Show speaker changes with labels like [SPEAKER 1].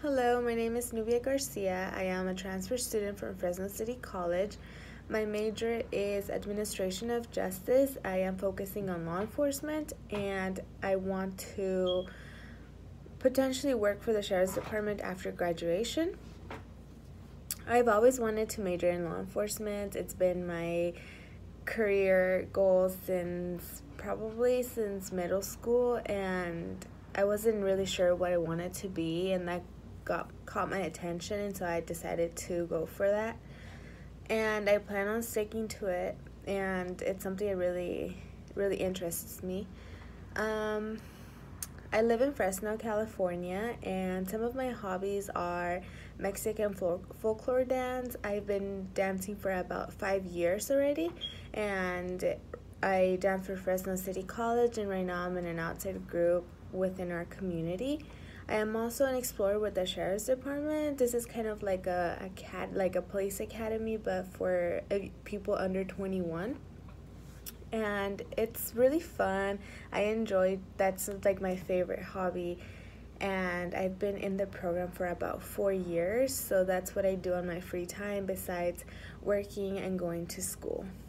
[SPEAKER 1] Hello, my name is Nubia Garcia. I am a transfer student from Fresno City College. My major is Administration of Justice. I am focusing on law enforcement and I want to potentially work for the Sheriff's Department after graduation. I've always wanted to major in law enforcement. It's been my career goal since middle school, and I wasn't really sure what I wanted to be, and that caught my attention, and so I decided to go for that. And I plan on sticking to it, and it's something that really interests me. I live in Fresno, California, and some of my hobbies are Mexican folklore dance. I've been dancing for about 5 years already, and I dance for Fresno City College, and right now I'm in an outside group within our community. I am also an explorer with the Sheriff's Department. This is kind of like a police academy, but for people under 21. And it's really fun. I enjoy that's like my favorite hobby, and I've been in the program for about 4 years, so that's what I do on my free time besides working and going to school.